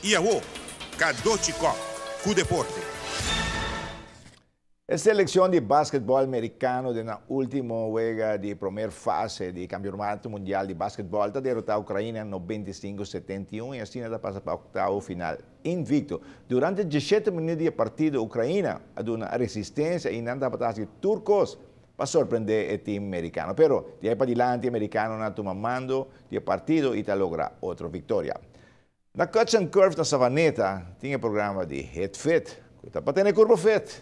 E a Kadochikov, com deporte. A seleção de basquetebol americano na última juega de primeira fase do Campeonato Mundial de Basquetebol está derrotar a Ucrânia 95-71 e assim está passando para o oitavo final invicto. Durante 17 minutos de partida, a Ucrânia deu uma resistência e não para os turcos para surpreender o time americano. Pero de aí para diante, o americano não toma mando do partido e está logra outra vitória. Na Cuts and Curves na Savaneta, tinha programa de Hit Fit, que está para ter curva fit.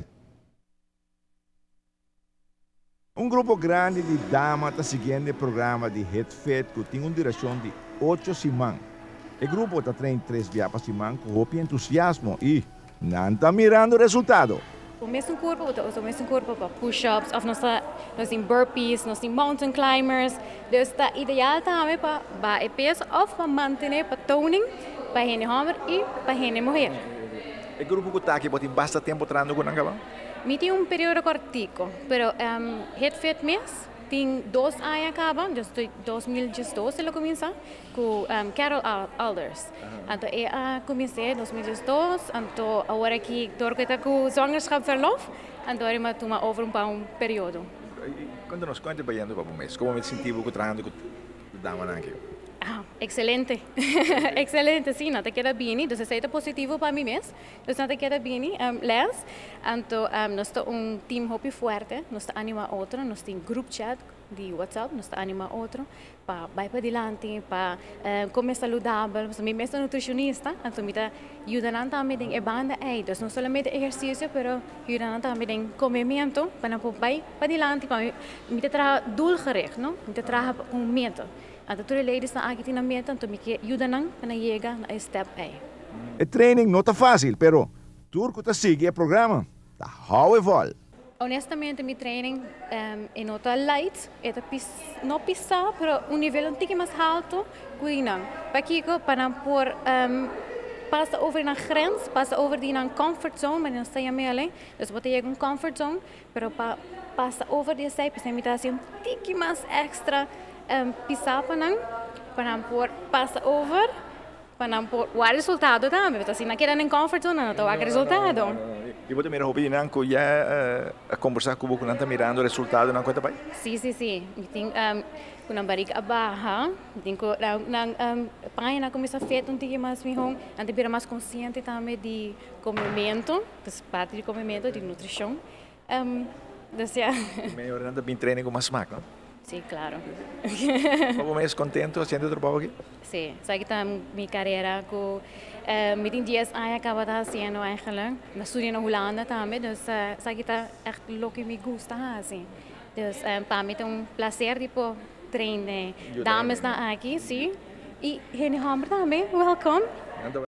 Grupo grande de damas está seguindo o programa de Hit Fit, que tem uma duração de 8 semanas. O grupo está treinando 3 dias por semana com muito entusiasmo e não está mirando o resultado. O mesmo corpo para push-ups, of nós temos burpees, nós temos mountain climbers. Então, está ideal também para o peso, ou para manter para toning, para a homem e para a mulher. O grupo que está aqui, tem bastante tempo treinando com a gaba? Eu tenho período cortico, mas Hit Fit mês tem 2 anos acabam, desde 2012 eu comecei com Carol Alders. Então eu comecei em 2012, então agora que estou com zwangerschapsverlof, então eu tomo over um período. Quando nós conta bem para o mês, como me senti com o trabalho que dava aqui? Excelente, excelente, sim, não te queda bem, então se é positivo para mim mesmo, então não te queda bem, les, então nós temos time muito forte, nós anima outro, nós temos group chat de WhatsApp, nós anima outro, para vai para adiante, para comer saudável, eu mesmo sou nutricionista, então me ajuda também em banda, então não somente exercício, mas ajuda também em comimento, para vai para adiante, para me trazer doelgericht, não, me trazer com medo. Então, todas as ladies estão aqui na meta, então me ajudam para chegar na step A. O training não está fácil, mas turco está seguindo o programa, está how evol. Honestamente, meu training é nota light, não pisar, mas nível um pouco mais alto, cuidando. Para por passa over na grens, passa over die na comfort zone, maar dan sta je mee alleen. Dus wat je een comfort zone, pero passa over die zijde, dus je een tikje mais extra pisar para por passa over, para por o resultado também. Então assim, naquela nem comfort zone, não estou a resultado. E você mira hobby não que já a conversar com o que não está mirando o resultado não conta bem? Sim. Eu tenho com a barriga baixa, tenho que pai na começa a feito tigre mais minhom, ante bira mais consciente também de comimento, das parte de comimento, de nutrição. Descia. Melhor ainda bem treino com mais maca. Sim, claro. Como mais contento haciendo trabalho aqui? Sim, sei que minha carreira com met 10 anos acaba fazendo eigenlijk. Na studie na Holanda também, dus sei que está echt lo que me gusta assim. Dus para mim é prazer tipo treinar dames aqui, sim. E Henny Hammer também, welcome.